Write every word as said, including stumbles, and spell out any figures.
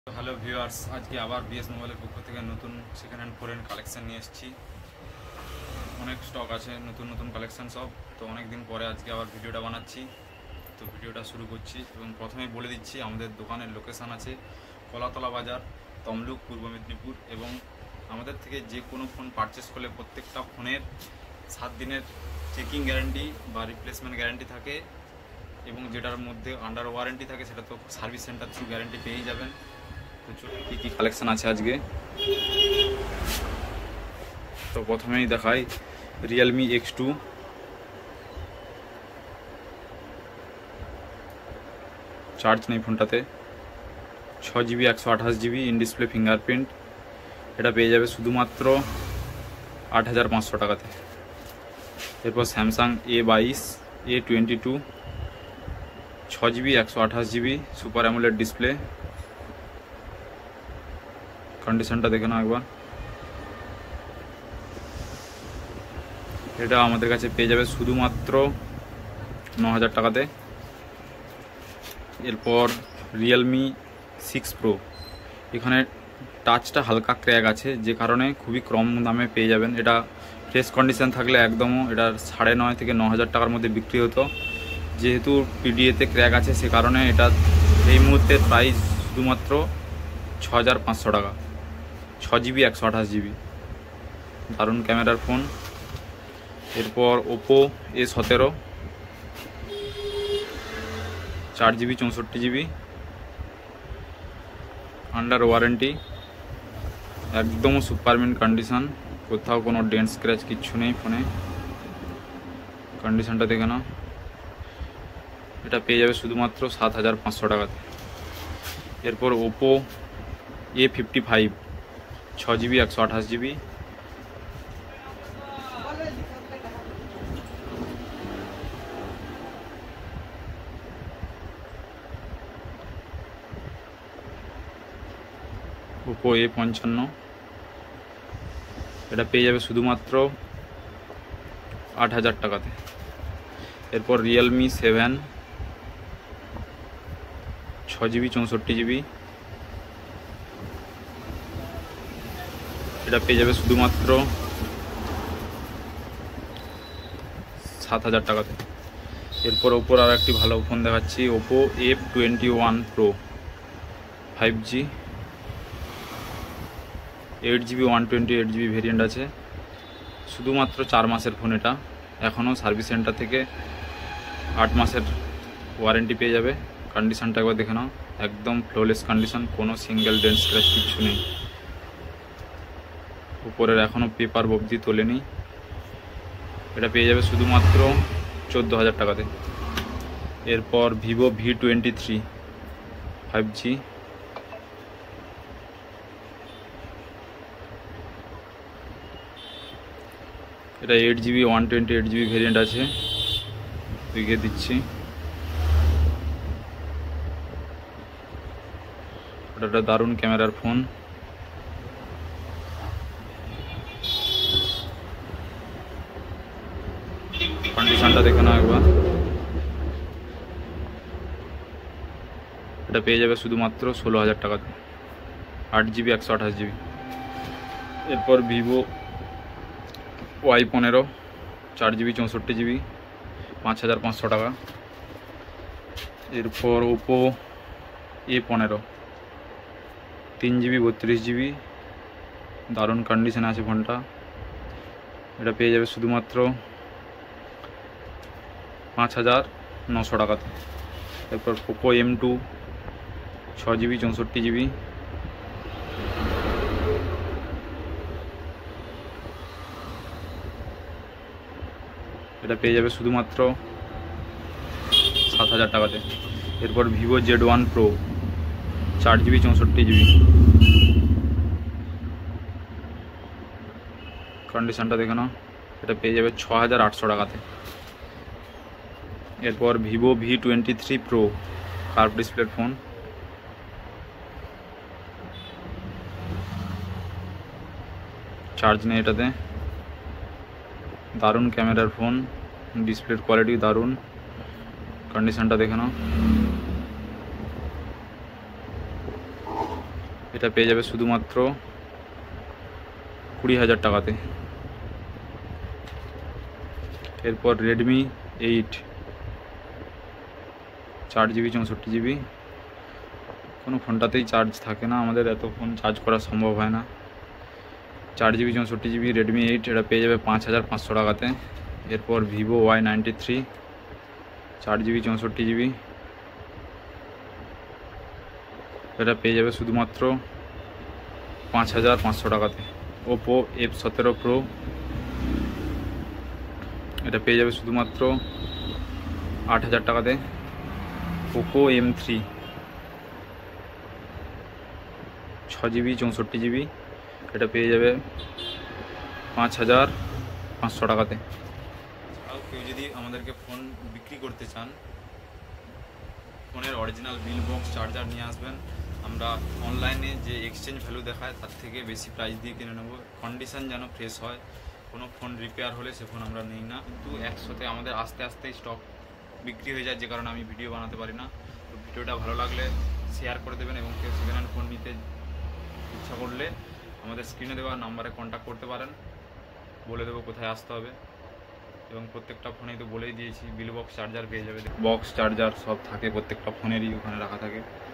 Hello viewers, আজকে আবার BS মোবাইলের পক্ষ থেকে নতুন সেকেন্ড হ্যান্ড ফোরেন কালেকশান নিয়ে এসেছি। অনেক স্টক আছে, নতুন নতুন কালেকশান সব। তো অনেক দিন পরে আজকে আবার ভিডিওটা বানাচ্ছি। তো ভিডিওটা শুরু করছি এবং প্রথমেই বলে দিচ্ছি আমাদের দোকানের লোকেশান আছে কলাতলা বাজার, তমলুক, পূর্ব মেদিনীপুর। এবং আমাদের থেকে যে কোনো ফোন পারচেস করলে প্রত্যেকটা ফোনের সাত দিনের চেকিং গ্যারান্টি বা রিপ্লেসমেন্ট গ্যারান্টি থাকে, এবং যেটার মধ্যে আন্ডার ওয়ারেন্টি থাকে সেটা তো সার্ভিস সেন্টার থ্রু গ্যারান্টি পেয়েই যাবেন। কী কী কালেকশান আছে আজকে, তো প্রথমেই দেখাই রিয়েলমি এক্স টু। চার্জ নেই ফোনটাতে। ছ জিবি একশো আঠাশ জিবি ইন ডিসপ্লে ফিঙ্গারপ্রিন্ট। এটা পেয়ে যাবে শুধুমাত্র আট হাজার পাঁচশো টাকাতে। এরপর স্যামসাং এ বাইশ এ টোয়েন্টি টু, ছ জিবি একশো আঠাশ জিবি সুপার অ্যামোলেড ডিসপ্লে। কন্ডিশনটা দেখে নাও একবার। এটা আমাদের কাছে পেয়ে যাবে শুধুমাত্র ন হাজার টাকাতে। এরপর রিয়েলমি সিক্স প্রো। এখানে টাচটা হালকা ক্র্যাক আছে, যে কারণে খুবই কম দামে পেয়ে যাবেন। এটা ফ্রেশ কন্ডিশন থাকলে একদমও এটা সাড়ে নয় থেকে ন হাজার টাকার মধ্যে বিক্রি হতো। যেহেতু পিডিএতে ক্র্যাক আছে সে কারণে এটা এই মুহূর্তে প্রাইস শুধুমাত্র ছ হাজার পাঁচশো টাকা। ছ জিবি একশো আঠাশ জিবি, দারুণ ক্যামেরার ফোন। এরপর ওপো এ সতেরো, চার জিবি চৌষট্টি জিবি, আন্ডার ওয়ারেন্টি, একদম সুপারমিন্ট কন্ডিশন, কোথাও কোনো ডেন্ট স্ক্র্যাচ কিচ্ছু নেই ফোনে। কন্ডিশনটা দেখে নাও। এটা পেয়ে যাবে শুধুমাত্র সাত হাজার পাঁচশো টাকাতে। এরপর ওপো এ ফিফটি ফাইভ, ছ জিবি একশো আঠাশ জিবি, ওপো এ পঞ্চান্ন। এটা পেয়ে যাবে শুধুমাত্র আট হাজার টাকাতে। এরপর রিয়েলমি সেভেন, ছ জিবি চৌষট্টি জিবি, এটা পেয়ে যাবে শুধুমাত্র সাত হাজার টাকাতে। এরপর ওপোর আর একটি ভালো ফোন দেখাচ্ছি, Oppo F twenty one pro, five G, eight GB one twenty eight GB variant আছে। শুধুমাত্র চার মাসের ফোন। এটা এখনও সার্ভিস সেন্টার থেকে আট মাসের ওয়ারেন্টি পেয়ে যাবে। কন্ডিশনটা একবার দেখে নাও, একদম ফ্লোলেস কন্ডিশন, কোনো সিঙ্গেল ডেন্ট স্ক্র্যাচ কিচ্ছু নেই। উপরের এখনও পেপার অবধি তোলেনি। এটা পেয়ে যাবে শুধুমাত্র চোদ্দো হাজার টাকাতে। এরপর Vivo V twenty three, five G, এটা eight GB one twenty eight GB variant আছে, দেখিয়ে দিচ্ছি। এটা একটা দারুণ ক্যামেরার ফোন। কন্ডিশনটা দেখে নাও একবার। এটা পেয়ে যাবে শুধুমাত্র ষোলো হাজার টাকাতে, আট জিবি একশো আঠাশ জিবি। এরপর ভিভো ওয়াই পনেরো, চার জিবি চৌষট্টি জিবি, পাঁচ হাজার পাঁচশো টাকা। এরপর ওপো এ পনেরো, তিন জিবি বত্রিশ জিবি, দারুণ কন্ডিশনে আছে ফোনটা। এটা পেয়ে যাবে শুধুমাত্র পাঁচ হাজার নশো টাকাতে। এরপর পোকো এম টু, ছ জিবি চৌষট্টি জিবি, এটা পেয়ে যাবে শুধুমাত্র সাত হাজার টাকাতে। এরপর ভিভো জেড ওয়ান প্রো, চার জিবি চৌষট্টি জিবি, কন্ডিশনটা দেখে নাও। এটা পেয়ে যাবে ছ হাজার আটশো টাকাতে। এরপর Vivo V twenty three pro, curve ডিসপ্লের ফোন। চার্জ নেই এটাতে, দারুণ ক্যামেরার ফোন, ডিসপ্লের কোয়ালিটি দারুণ। কন্ডিশনটা দেখে নাও। এটা পেয়ে যাবে শুধুমাত্র কুড়ি হাজার টাকাতে। এরপর রেডমি এইট চার জিবি চৌষট্টি জিবি, কোনো ফোনটাতেই চার্জ থাকে না, আমাদের এত ফোন চার্জ করা সম্ভব হয় না। চার জিবি চৌষট্টি জিবি রেডমি এইট এটা পেয়ে যাবে পাঁচ হাজার পাঁচশো টাকাতে। এরপর ভিভো ওয়াই নাইনটি থ্রি চার জিবি চৌষট্টি জিবি এটা পেয়ে যাবে শুধুমাত্র পাঁচ হাজার পাঁচশো টাকাতে। ওপো এফ সতেরো প্রো এটা পেয়ে যাবে শুধুমাত্র আট হাজার টাকাতে। পোকো এম থ্রি ছ জিবি চৌষট্টি জিবি এটা পেয়ে যাবে পাঁচ হাজার পাঁচশো টাকাতে। এছাড়াও কেউ যদি আমাদেরকে ফোন বিক্রি করতে চান, ফোনের অরিজিনাল বিল বক্স চার্জার নিয়ে আসবেন, আমরা অনলাইনে যে এক্সচেঞ্জ ভ্যালু দেখায় তার থেকে বেশি প্রাইস দিয়ে কিনে নেব। কন্ডিশন যেন ফ্রেশ হয়, কোনো ফোন রিপেয়ার হলে সে ফোন আমরা নিই না, কিন্তু একসাথে আমাদের আস্তে আস্তে স্টক বিক্রি হয়ে যায়, যে কারণে আমি ভিডিও বানাতে পারি না। তো ভিডিওটা ভালো লাগলে শেয়ার করে দেবেন, এবং কেউ সেকেন্ড হ্যান্ড ফোন নিতে ইচ্ছা করলে আমাদের স্ক্রিনে দেওয়া নাম্বারে কন্ট্যাক্ট করতে পারেন, বলে দেবো কোথায় আসতে হবে। এবং প্রত্যেকটা ফোনেই তো বলেই দিয়েছি বিল বক্স চার্জার পেয়ে যাবে, বক্স চার্জার সব থাকে, প্রত্যেকটা ফোনেরই ওখানে রাখা থাকে।